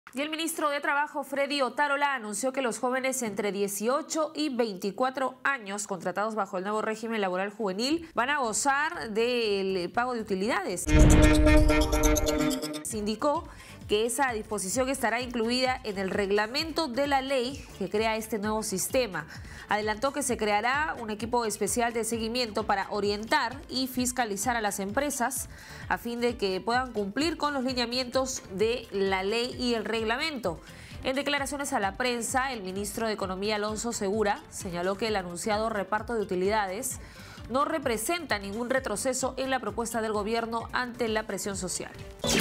Y el ministro de Trabajo, Freddy Otárola, anunció que los jóvenes entre 18 y 24 años contratados bajo el nuevo régimen laboral juvenil van a gozar del pago de utilidades. Se indicó que esa disposición estará incluida en el reglamento de la ley que crea este nuevo sistema. Adelantó que se creará un equipo especial de seguimiento para orientar y fiscalizar a las empresas a fin de que puedan cumplir con los lineamientos de la ley y el reglamento. En declaraciones a la prensa, el ministro de Economía, Alonso Segura, señaló que el anunciado reparto de utilidades no representa ningún retroceso en la propuesta del gobierno ante la presión social.